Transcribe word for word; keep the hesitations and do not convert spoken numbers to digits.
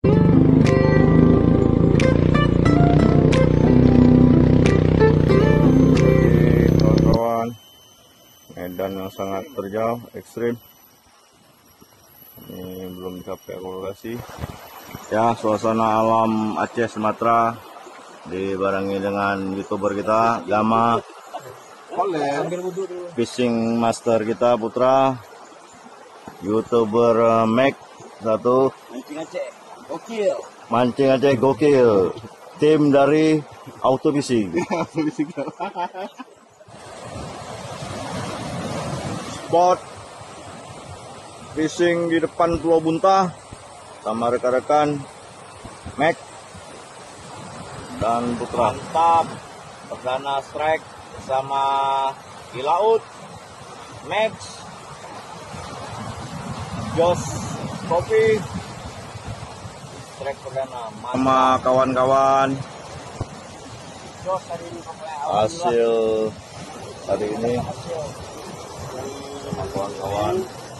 Kawan-kawan, medan yang sangat terjal, ekstrim. Ini belum dicapai evaluasi. Ya, suasana alam Aceh Sumatera dibarengi dengan youtuber kita Gama, fishing master kita Putra, youtuber uh, Mac satu, Mancing Aceh gokil, mancing Aceh gokil, tim dari Auto Fishing. Spot fishing di depan Pulau Buntah sama rekan-rekan Mac dan Putra. mantap. Perdana strike bersama di laut Max, Jos Kopi, strike perdana mantap. Sama kawan-kawan, Jos hari ini pakai hasil hari ini hasil sama kawan-kawan